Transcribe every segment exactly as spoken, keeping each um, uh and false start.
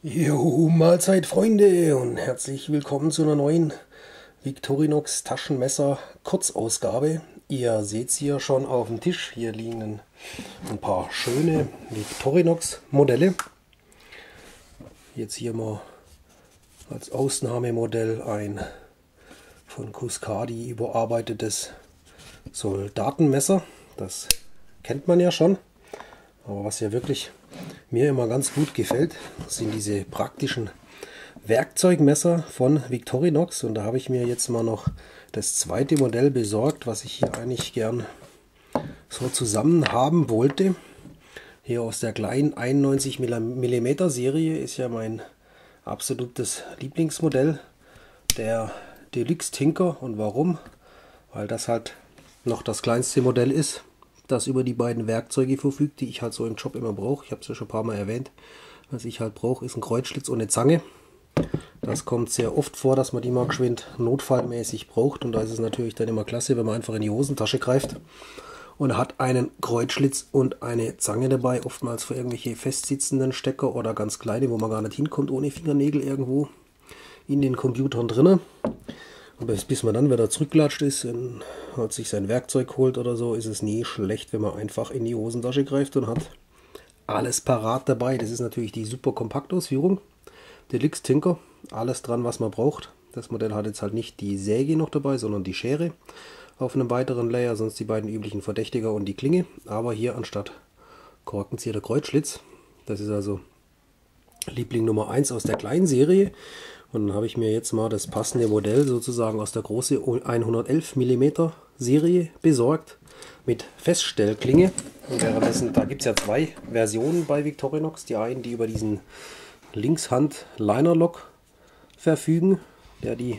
Jo, Mahlzeit Freunde und herzlich willkommen zu einer neuen Victorinox Taschenmesser Kurzausgabe. Ihr seht es hier schon auf dem Tisch. Hier liegen ein, ein paar schöne Victorinox Modelle. Jetzt hier mal als Ausnahmemodell ein von Cuscadi überarbeitetes Soldatenmesser. Das kennt man ja schon. Aber was ja wirklich mir immer ganz gut gefällt, sind diese praktischen Werkzeugmesser von Victorinox. Und da habe ich mir jetzt mal noch das zweite Modell besorgt, was ich hier eigentlich gern so zusammen haben wollte. Hier aus der kleinen einundneunzig Millimeter Serie ist ja mein absolutes Lieblingsmodell, der Deluxe Tinker. Und warum? Weil das halt noch das kleinste Modell ist, das über die beiden Werkzeuge verfügt, die ich halt so im Job immer brauche. Ich habe es ja schon ein paar Mal erwähnt. Was ich halt brauche, ist ein Kreuzschlitz und eine Zange. Das kommt sehr oft vor, dass man die mal geschwind notfallmäßig braucht. Und da ist es natürlich dann immer klasse, wenn man einfach in die Hosentasche greift und hat einen Kreuzschlitz und eine Zange dabei. Oftmals für irgendwelche festsitzenden Stecker oder ganz kleine, wo man gar nicht hinkommt ohne Fingernägel irgendwo in den Computern drinnen. Aber bis man dann wieder zurückgelatscht ist und hat sich sein Werkzeug holt oder so, ist es nie schlecht, wenn man einfach in die Hosentasche greift und hat alles parat dabei. Das ist natürlich die super Kompaktausführung. Deluxe Tinker, alles dran, was man braucht. Das Modell hat jetzt halt nicht die Säge noch dabei, sondern die Schere auf einem weiteren Layer, sonst die beiden üblichen Verdächtiger und die Klinge. Aber hier anstatt Korkenzieher der Kreuzschlitz. Das ist also Liebling Nummer eins aus der kleinen Serie. Und dann habe ich mir jetzt mal das passende Modell sozusagen aus der großen hundertelf Millimeter Serie besorgt mit Feststellklinge. Und währenddessen, da gibt es ja zwei Versionen bei Victorinox. Die einen, die über diesen Linkshand-Liner-Lock verfügen, der die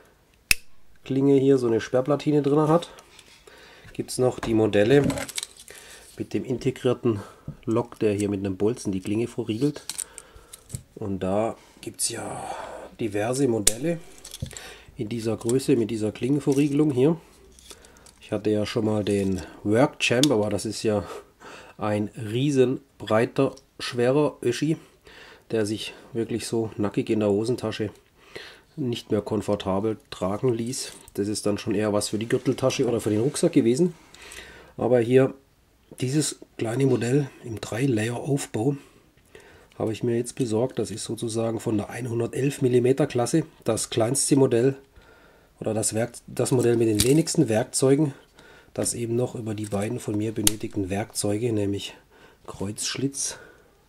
Klinge hier so eine Sperrplatine drin hat. Gibt es noch die Modelle mit dem integrierten Lock, der hier mit einem Bolzen die Klinge verriegelt. Und da gibt es ja diverse Modelle in dieser Größe mit dieser Klingenverriegelung hier. Ich hatte ja schon mal den Work Champ, aber das ist ja ein riesen breiter, schwerer Öschi, der sich wirklich so nackig in der Hosentasche nicht mehr komfortabel tragen ließ. Das ist dann schon eher was für die Gürteltasche oder für den Rucksack gewesen. Aber hier dieses kleine Modell im drei Layer Aufbau habe ich mir jetzt besorgt. Das ist sozusagen von der hundertelf Millimeter Klasse das kleinste Modell oder das, Werk das Modell mit den wenigsten Werkzeugen, das eben noch über die beiden von mir benötigten Werkzeuge, nämlich Kreuzschlitz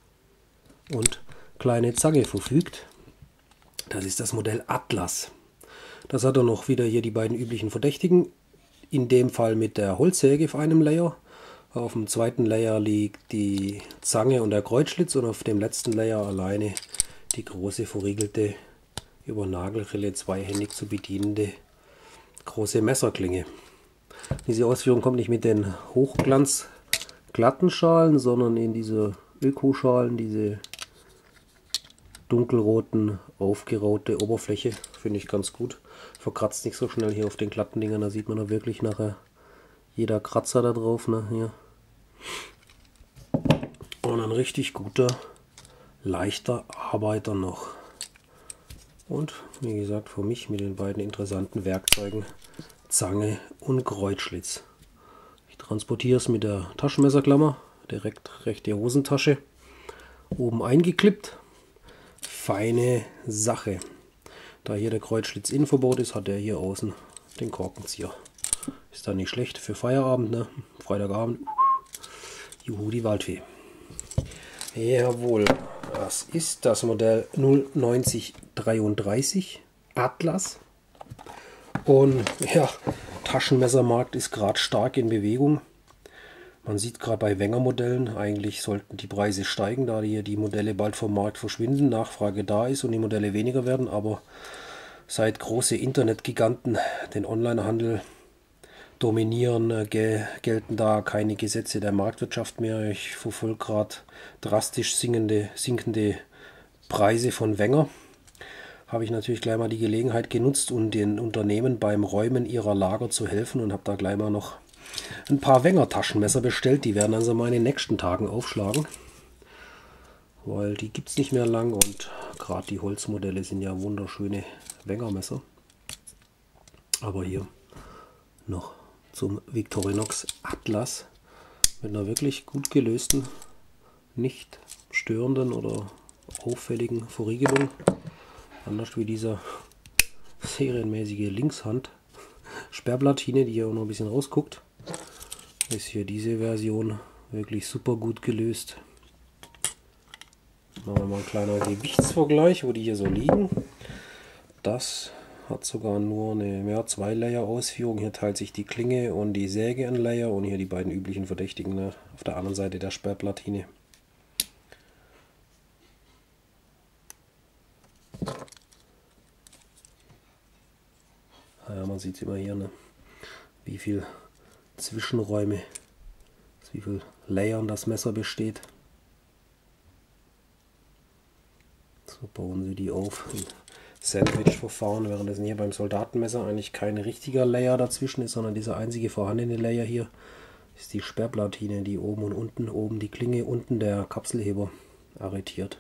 und kleine Zange verfügt. Das ist das Modell Atlas. Das hat er noch wieder hier die beiden üblichen Verdächtigen, in dem Fall mit der Holzsäge auf einem Layer. Auf dem zweiten Layer liegt die Zange und der Kreuzschlitz und auf dem letzten Layer alleine die große verriegelte, über Nagelrille zweihändig zu bedienende große Messerklinge. Diese Ausführung kommt nicht mit den Hochglanz glatten Schalen, sondern in diese Ökoschalen, diese dunkelroten, aufgeraute Oberfläche. Finde ich ganz gut. Verkratzt nicht so schnell hier auf den glatten Dingern, da sieht man da wirklich nachher jeder Kratzer da drauf, ne, hier. Und ein richtig guter, leichter Arbeiter noch. Und wie gesagt, für mich mit den beiden interessanten Werkzeugen Zange und Kreuzschlitz. Ich transportiere es mit der Taschenmesserklammer, direkt rechte Hosentasche, oben eingeklippt. Feine Sache. Da hier der Kreuzschlitz innen verbaut ist, hat er hier außen den Korkenzieher. Ist dann nicht schlecht für Feierabend, ne? Freitagabend. Juhu, die Waldfee. Jawohl, das ist das Modell null neunzig dreiunddreißig Atlas. Und ja, Taschenmessermarkt ist gerade stark in Bewegung. Man sieht gerade bei Wenger-Modellen, eigentlich sollten die Preise steigen, da hier die Modelle bald vom Markt verschwinden, Nachfrage da ist und die Modelle weniger werden. Aber seit große Internetgiganten den Onlinehandel dominieren, gel gelten da keine Gesetze der Marktwirtschaft mehr. Ich verfolge gerade drastisch sinkende, sinkende Preise von Wenger. Habe ich natürlich gleich mal die Gelegenheit genutzt, um den Unternehmen beim Räumen ihrer Lager zu helfen und habe da gleich mal noch ein paar Wenger Taschenmesser bestellt. Die werden also mal in den nächsten Tagen aufschlagen. weil die gibt es nicht mehr lang und gerade die Holzmodelle sind ja wunderschöne Wengermesser. Aber hier noch zum Victorinox Atlas mit einer wirklich gut gelösten, nicht störenden oder auffälligen Verriegelung. Anders wie dieser serienmäßige Linkshand Sperrplatine, die hier auch noch ein bisschen rausguckt, ist hier diese Version wirklich super gut gelöst. Machen wir mal ein kleiner Gewichtsvergleich, wo die hier so liegen. Das hat sogar nur eine ja, zwei Layer Ausführung. Hier teilt sich die Klinge und die Säge ein Layer und hier die beiden üblichen Verdächtigen, ne, auf der anderen Seite der Sperrplatine. Ja, man sieht immer hier, ne, wie viel Zwischenräume, wie viel Layern das Messer besteht. So bauen sie die auf im Sandwich-Verfahren, währenddessen hier beim Soldatenmesser eigentlich kein richtiger Layer dazwischen ist, sondern dieser einzige vorhandene Layer hier ist die Sperrplatine, die oben und unten, oben die Klinge, unten der Kapselheber arretiert.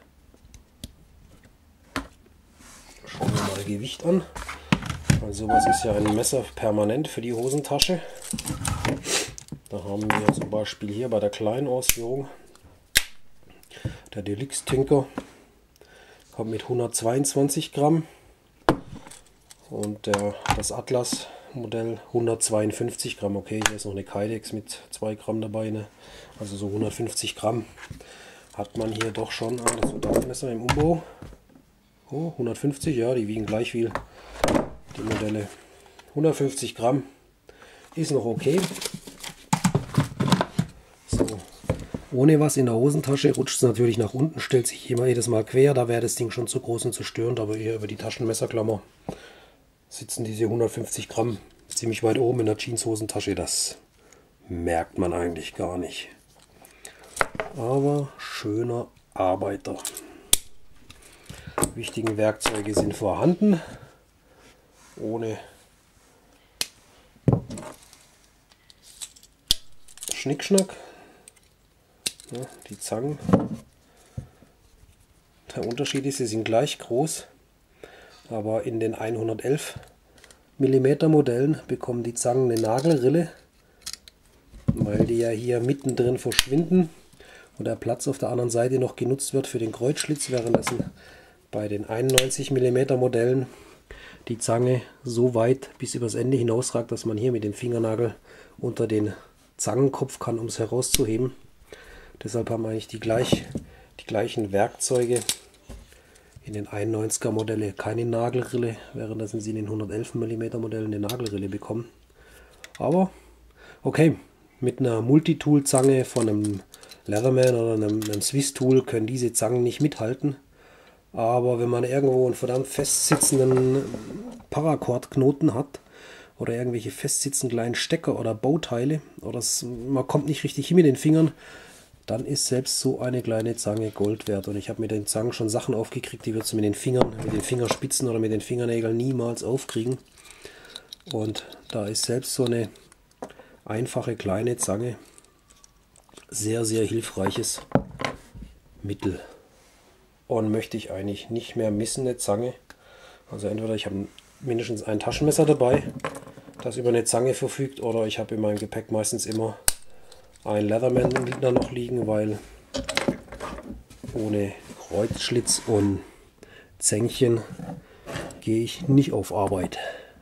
Schauen wir mal Gewicht an. Also sowas ist ja ein Messer permanent für die Hosentasche. Da haben wir zum Beispiel hier bei der kleinen Ausführung der Deluxe Tinker kommt mit hundertzweiundzwanzig Gramm und der, das Atlas Modell hundertzweiundfünfzig Gramm. Okay, hier ist noch eine Kydex mit zwei Gramm dabei, ne? Also so hundertfünfzig Gramm hat man hier doch schon. Ah, das Soldatenmesser im Umbau. Oh, hundertfünfzig, ja, die wiegen gleich viel. Die Modelle hundertfünfzig Gramm ist noch okay. So. Ohne was in der Hosentasche rutscht es natürlich nach unten, stellt sich immer jedes Mal quer, da wäre das Ding schon zu groß und zu störend, aber hier über die Taschenmesserklammer sitzen diese hundertfünfzig Gramm ziemlich weit oben in der Jeans-Hosentasche, das merkt man eigentlich gar nicht. Aber schöner Arbeiter. Wichtigen Werkzeuge sind vorhanden. Ohne Schnickschnack. Ja, die Zangen. Der Unterschied ist, sie sind gleich groß, aber in den hundertelf Millimeter Modellen bekommen die Zangen eine Nagelrille, weil die ja hier mittendrin verschwinden und der Platz auf der anderen Seite noch genutzt wird für den Kreuzschlitz, währenddessen bei den einundneunzig Millimeter Modellen die Zange so weit bis übers Ende hinausragt, dass man hier mit dem Fingernagel unter den Zangenkopf kann, um es herauszuheben. Deshalb haben eigentlich die, gleich, die gleichen Werkzeuge in den einundneunziger Modelle keine Nagelrille, währenddessen sie in den hundertelf Millimeter Modellen eine Nagelrille bekommen. Aber okay, mit einer Multitool-Zange von einem Leatherman oder einem, einem Swiss Tool können diese Zangen nicht mithalten. Aber wenn man irgendwo einen verdammt festsitzenden Paracord-Knoten hat oder irgendwelche festsitzenden kleinen Stecker oder Bauteile oder es, man kommt nicht richtig hin mit den Fingern, dann ist selbst so eine kleine Zange Gold wert. Und ich habe mit den Zangen schon Sachen aufgekriegt, die würdest du mit den Fingern, mit den Fingerspitzen oder mit den Fingernägeln niemals aufkriegen. Und da ist selbst so eine einfache kleine Zange sehr, sehr hilfreiches Mittel. Und möchte ich eigentlich nicht mehr missen, eine Zange. Also entweder ich habe mindestens ein Taschenmesser dabei, das über eine Zange verfügt, oder ich habe in meinem Gepäck meistens immer ein Leatherman da noch liegen, weil ohne Kreuzschlitz und Zängchen gehe ich nicht auf Arbeit.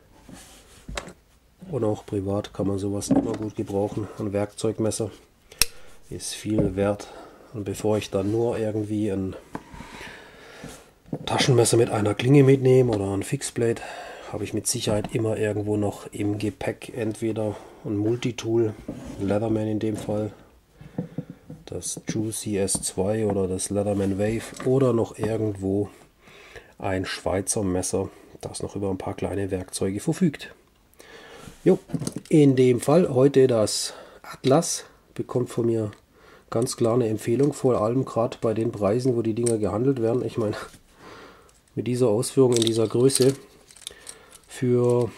Und auch privat kann man sowas immer gut gebrauchen. Ein Werkzeugmesser ist viel wert. Und bevor ich dann nur irgendwie ein Taschenmesser mit einer Klinge mitnehme oder ein Fixblade, habe ich mit Sicherheit immer irgendwo noch im Gepäck entweder ein Multitool, Leatherman in dem Fall, das Juicy S zwei oder das Leatherman Wave oder noch irgendwo ein Schweizer Messer, das noch über ein paar kleine Werkzeuge verfügt. Jo, in dem Fall heute das Atlas, bekommt von mir ganz klar eine Empfehlung, vor allem gerade bei den Preisen, wo die Dinger gehandelt werden. Ich meine, mit dieser Ausführung in dieser Größe für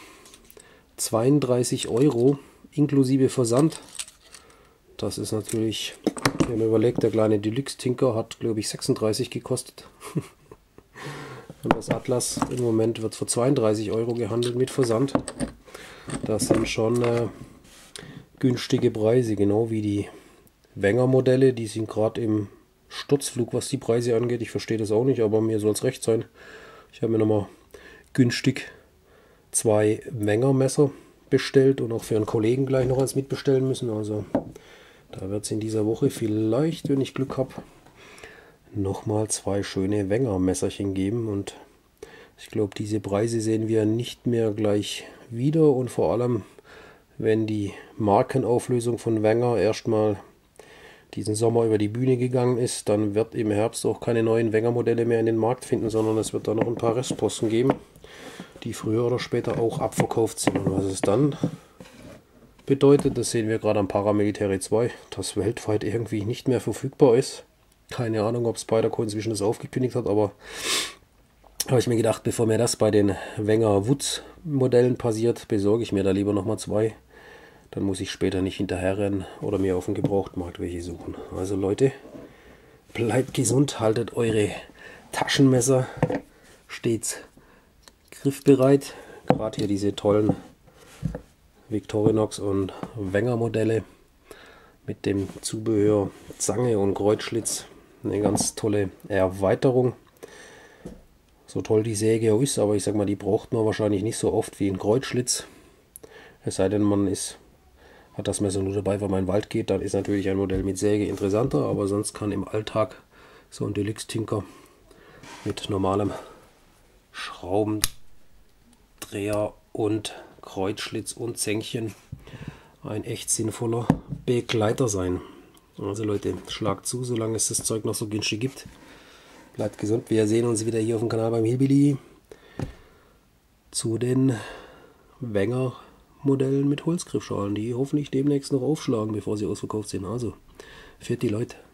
zweiunddreißig Euro inklusive Versand, das ist natürlich Ich habe mir überlegt, der kleine Deluxe Tinker hat, glaube ich, sechsunddreißig gekostet. Und das Atlas im Moment wird für zweiunddreißig Euro gehandelt mit Versand. Das sind schon äh, günstige Preise, genau wie die Wenger Modelle. Die sind gerade im Sturzflug, was die Preise angeht. Ich verstehe das auch nicht, aber mir soll es recht sein. Ich habe mir nochmal günstig zwei Wenger Messer bestellt und auch für einen Kollegen gleich noch eins mitbestellen müssen. Also da wird es in dieser Woche vielleicht, wenn ich Glück habe, nochmal zwei schöne Wenger Messerchen geben. Und ich glaube, diese Preise sehen wir nicht mehr gleich wieder. Und vor allem, wenn die Markenauflösung von Wenger erstmal diesen Sommer über die Bühne gegangen ist, dann wird im Herbst auch keine neuen Wenger Modelle mehr in den Markt finden, sondern es wird da noch ein paar Restposten geben, die früher oder später auch abverkauft sind. Und was es dann bedeutet, das sehen wir gerade am Paramilitary zwei, das weltweit irgendwie nicht mehr verfügbar ist. Keine Ahnung, ob Spyderco inzwischen das aufgekündigt hat, aber habe ich mir gedacht, bevor mir das bei den Wenger Woods Modellen passiert, besorge ich mir da lieber nochmal zwei. Dann muss ich später nicht hinterherrennen oder mir auf dem Gebrauchtmarkt welche suchen. Also Leute, bleibt gesund, haltet eure Taschenmesser stets griffbereit. Gerade hier diese tollen Victorinox und Wenger Modelle mit dem Zubehör Zange und Kreuzschlitz. Eine ganz tolle Erweiterung. So toll die Säge auch ist, aber ich sag mal, die braucht man wahrscheinlich nicht so oft wie ein Kreuzschlitz. Es sei denn, man ist, hat das Messer nur dabei, wenn man in den Wald geht, dann ist natürlich ein Modell mit Säge interessanter, aber sonst kann im Alltag so ein Deluxe Tinker mit normalem Schraubendreher und Kreuzschlitz und Zänkchen ein echt sinnvoller Begleiter sein. Also Leute, schlagt zu, solange es das Zeug noch so günstig gibt. Bleibt gesund, wir sehen uns wieder hier auf dem Kanal beim Hillbilly zu den Wenger Modellen mit Holzgriffschalen, die hoffentlich demnächst noch aufschlagen, bevor sie ausverkauft sind. Also, für die Leute.